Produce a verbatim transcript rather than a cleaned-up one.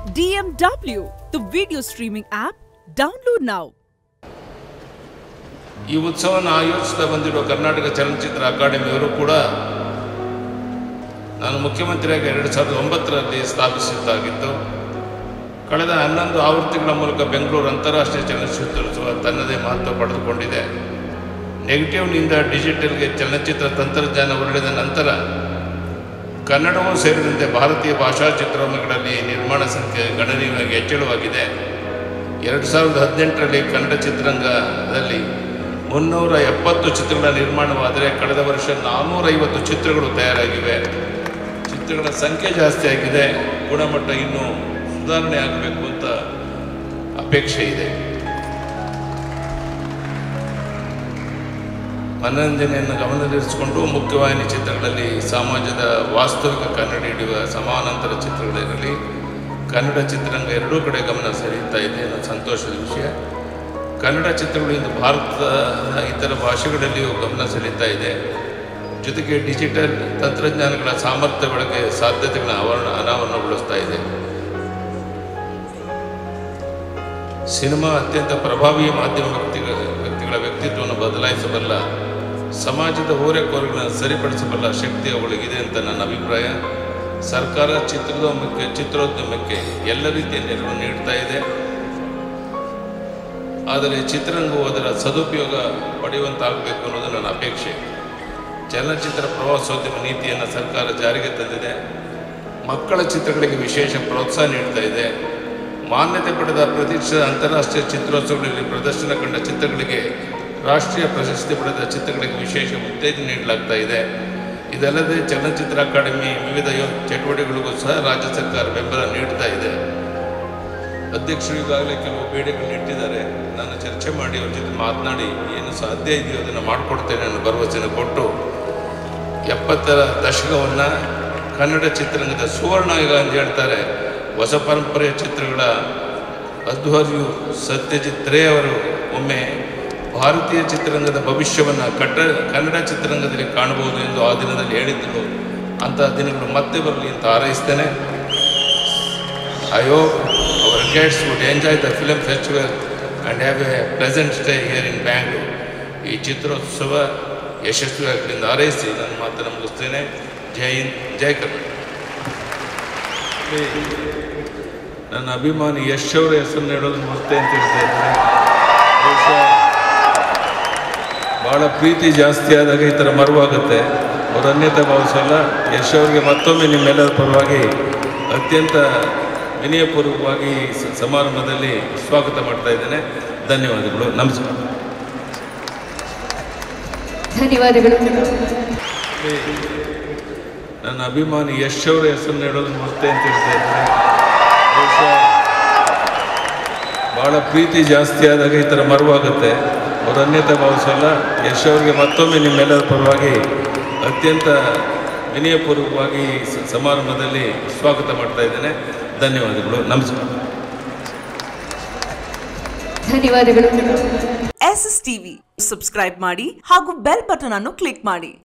D M W, the video streaming app. Download now. ಈ ಉತ್ಸವವನ್ನು ಆಯೋಜಿಸ್ತಾ ಬಂದಿರುವ ಕರ್ನಾಟಕ ಚಲನಚಿತ್ರ ಅಕಾಡೆಮಿಯವರು ಕೂಡ ನಾನು ಮುಖ್ಯಮಂತ್ರಿಯಾಗಿ ಎರಡು ಸಾವಿರದ ಒಂಬತ್ತರಲ್ಲಿ ಸ್ಥಾಪಿಸಿದ್ದಾಗಿತ್ತು. ಕಳೆದ ಹನ್ನೊಂದು ಆವೃತ್ತಿಗಳ ಮೂಲಕ ಬೆಂಗಳೂರು ಅಂತಾರಾಷ್ಟ್ರೀಯ ಚಲನಚಿತ್ರೋತ್ಸವ ತನ್ನದೇ ಮಹತ್ವ ಪಡೆದುಕೊಂಡಿದೆ. ನೆಗೆಟಿವ್ನಿಂದ ಡಿಜಿಟಲ್ಗೆ ಚಲನಚಿತ್ರ ತಂತ್ರಜ್ಞಾನ ಹೊರಳಿದ ನಂತರ ಕನ್ನಡವೂ ಸೇರಿದಂತೆ ಭಾರತೀಯ ಭಾಷಾ ಚಿತ್ರರಂಗಗಳಲ್ಲಿ ನಿರ್ಮಾಣ ಸಂಖ್ಯೆ ಗಣನೀಯವಾಗಿ ಹೆಚ್ಚಳವಾಗಿದೆ. ಎರಡು ಸಾವಿರದ ಹದಿನೆಂಟರಲ್ಲಿ ಕನ್ನಡ ಚಿತ್ರರಂಗದಲ್ಲಿ ಮುನ್ನೂರ ಎಪ್ಪತ್ತು ಚಿತ್ರಗಳ ನಿರ್ಮಾಣವಾದರೆ ಕಳೆದ ವರ್ಷ ನಾನ್ನೂರೈವತ್ತು ಚಿತ್ರಗಳು ತಯಾರಾಗಿವೆ. ಚಿತ್ರಗಳ ಸಂಖ್ಯೆ ಜಾಸ್ತಿ ಆಗಿದೆ, ಗುಣಮಟ್ಟ ಇನ್ನೂ ಸುಧಾರಣೆ ಆಗಬೇಕು ಅಂತ ಅಪೇಕ್ಷೆ ಇದೆ. ಮನರಂಜನೆಯನ್ನು ಗಮನದಲ್ಲಿರಿಸಿಕೊಂಡು ಮುಖ್ಯವಾಹಿನಿ ಚಿತ್ರಗಳಲ್ಲಿ ಸಮಾಜದ ವಾಸ್ತವಿಕ ಕನ್ನಡ ಹಿಡಿಯುವ ಸಮಾನಾಂತರ ಚಿತ್ರಗಳಿರಲಿ, ಕನ್ನಡ ಚಿತ್ರರಂಗ ಎರಡೂ ಕಡೆ ಗಮನ ಸೆಳೆಯುತ್ತಾ ಇದೆ ಅನ್ನೋ ಸಂತೋಷದ ವಿಷಯ. ಕನ್ನಡ ಚಿತ್ರಗಳು ಇಂದು ಭಾರತದ ಇತರ ಭಾಷೆಗಳಲ್ಲಿಯೂ ಗಮನ ಸೆಳೆಯುತ್ತಾ ಇದೆ. ಜೊತೆಗೆ ಡಿಜಿಟಲ್ ತಂತ್ರಜ್ಞಾನಗಳ ಸಾಮರ್ಥ್ಯ ಬಳಕೆ ಸಾಧ್ಯತೆಗಳ ಆವರಣ ಅನಾವರಣಗೊಳಿಸ್ತಾ ಇದೆ. ಸಿನಿಮಾ ಅತ್ಯಂತ ಪ್ರಭಾವಿ ಮಾಧ್ಯಮ ವ್ಯಕ್ತಿಗಳ ವ್ಯಕ್ತಿಗಳ ವ್ಯಕ್ತಿತ್ವವನ್ನು ಬದಲಾಯಿಸಬಲ್ಲ, ಸಮಾಜದ ಓರೆಕೋರೆಗಳನ್ನು ಸರಿಪಡಿಸಬಲ್ಲ ಶಕ್ತಿ ಅವಳಿಗಿದೆ ಅಂತ ನನ್ನ ಅಭಿಪ್ರಾಯ. ಸರ್ಕಾರ ಚಿತ್ರೋದ್ಯಮಕ್ಕೆ ಚಿತ್ರೋದ್ಯಮಕ್ಕೆ ಎಲ್ಲ ರೀತಿಯ ನೆರವು ನೀಡ್ತಾ ಇದೆ. ಆದರೆ ಚಿತ್ರರಂಗವು ಅದರ ಸದುಪಯೋಗ ಪಡೆಯುವಂತಾಗಬೇಕು ಅನ್ನೋದು ನನ್ನ ಅಪೇಕ್ಷೆ. ಚಲನಚಿತ್ರ ಪ್ರವಾಸೋದ್ಯಮ ನೀತಿಯನ್ನು ಸರ್ಕಾರ ಜಾರಿಗೆ ತಂದಿದೆ. ಮಕ್ಕಳ ಚಿತ್ರಗಳಿಗೆ ವಿಶೇಷ ಪ್ರೋತ್ಸಾಹ ನೀಡ್ತಾ ಇದೆ. ಮಾನ್ಯತೆ ಪಡೆದ ಪ್ರತಿಷ್ಠಿತ ಅಂತಾರಾಷ್ಟ್ರೀಯ ಚಿತ್ರೋತ್ಸವಗಳಲ್ಲಿ ಪ್ರದರ್ಶನ ಕಂಡ ಚಿತ್ರಗಳಿಗೆ, ರಾಷ್ಟ್ರೀಯ ಪ್ರಶಸ್ತಿ ಪಡೆದ ಚಿತ್ರಗಳಿಗೆ ವಿಶೇಷ ಉತ್ತೇಜನ ನೀಡಲಾಗ್ತಾ ಇದೆ. ಇದಲ್ಲದೆ ಚಲನಚಿತ್ರ ಅಕಾಡೆಮಿ ವಿವಿಧ ಚಟುವಟಿಕೆಗಳಿಗೂ ಸಹ ರಾಜ್ಯ ಸರ್ಕಾರ ಬೆಂಬಲ ನೀಡ್ತಾ ಇದೆ. ಅಧ್ಯಕ್ಷರು ಈಗಾಗಲೇ ಕೆಲವು ಬೇಡಿಕೆಗಳನ್ನು ಇಟ್ಟಿದ್ದಾರೆ. ನಾನು ಚರ್ಚೆ ಮಾಡಿ ಅವ್ರ ಜೊತೆ ಮಾತನಾಡಿ ಏನು ಸಾಧ್ಯ ಇದೆಯೋ ಅದನ್ನು ಮಾಡಿಕೊಡ್ತೇನೆ ಅನ್ನೋ ಭರವಸೆಯನ್ನು ಕೊಟ್ಟು ಎಪ್ಪತ್ತರ ದಶಕವನ್ನು ಕನ್ನಡ ಚಿತ್ರರಂಗದ ಸುವರ್ಣ ಯುಗ ಅಂತ ಹೇಳ್ತಾರೆ. ಹೊಸ ಪರಂಪರೆಯ ಚಿತ್ರಗಳ ಅಧ್ವರ್ಯು ಸತ್ಯಜಿತ್ ರೇ ಅವರು ಒಮ್ಮೆ ಭಾರತೀಯ ಚಿತ್ರರಂಗದ ಭವಿಷ್ಯವನ್ನು ಕಟ್ಟ ಕನ್ನಡ ಚಿತ್ರರಂಗದಲ್ಲಿ ಕಾಣಬಹುದು ಎಂದು ಆ ದಿನದಲ್ಲಿ ಹೇಳಿದ್ದರು. ಅಂತಹ ದಿನಗಳು ಮತ್ತೆ ಬರಲಿ ಅಂತ ಹಾರೈಸ್ತೇನೆ. I hope our guests would enjoy the film festival and have a pleasant stay here in Bangalore. ಈ ಚಿತ್ರೋತ್ಸವ ಯಶಸ್ವಿಯಾಗಲಿ ಎಂದು ಹಾರೈಸಿ ನನ್ನ ಮಾತನ್ನು ಮುಗಿಸ್ತೇನೆ. ಜೈ ಹಿಂದ್, ಜೈ ಕರ್ನಾಟಕ. ನನ್ನ ಅಭಿಮಾನಿ ಯಶ್ ಅವರ ಹೆಸರನ್ನು ಹೇಳೋದು ಮತ್ತೆ ಅಂತ ಹೇಳ್ತಾ ಇದ್ದಾರೆ. ಭಾಳ ಪ್ರೀತಿ ಜಾಸ್ತಿ ಆದಾಗ ಈ ಥರ ಮರುವಾಗುತ್ತೆ. ಅವರು ಅನ್ಯತೆ ಭಾವಿಸಲ್ಲ. ಯಶ್ ಅವರಿಗೆ ಮತ್ತೊಮ್ಮೆ ನಿಮ್ಮೆಲ್ಲರ ಪರವಾಗಿ ಅತ್ಯಂತ ವಿನಯಪೂರ್ವಕವಾಗಿ ಸಮಾರಂಭದಲ್ಲಿ ಸ್ವಾಗತ ಮಾಡ್ತಾ ಇದ್ದೇನೆ. ಧನ್ಯವಾದಗಳು. ನಮಸ್ಕಾರ. ಧನ್ಯವಾದಗಳು. ನನ್ನ ಅಭಿಮಾನಿ ಯಶ್ ಅವರ ಹೆಸರನ್ನು ಹೇಳೋದು ಮತ್ತೆ ಅಂತ ಹೇಳ್ತಾ ಇದ್ದಾರೆ. ಭಾಳ ಪ್ರೀತಿ ಜಾಸ್ತಿ ಆದಾಗ ಈ ಥರ ಮರುವಾಗುತ್ತೆ. ಅವರು ಅನ್ಯತೆ ಭಾವಿಸಲ್ಲ. ಯಶ್ ಅವರಿಗೆ ಮತ್ತೊಮ್ಮೆ ನಿಮ್ಮೆಲ್ಲರ ಪರವಾಗಿ ಅತ್ಯಂತ ವಿನಯಪೂರ್ವಕವಾಗಿ ಸಮಾರಂಭದಲ್ಲಿ ಸ್ವಾಗತ ಮಾಡ್ತಾ ಇದ್ದೇನೆ. ಧನ್ಯವಾದಗಳು. ನಮಸ್ಕಾರ. ಧನ್ಯವಾದಗಳು. ಎಸ್ ಎಸ್ ಟಿವಿ ಸಬ್ಸ್ಕ್ರೈಬ್ ಮಾಡಿ ಹಾಗೂ ಬೆಲ್ ಬಟನ್ ಅನ್ನು ಕ್ಲಿಕ್ ಮಾಡಿ.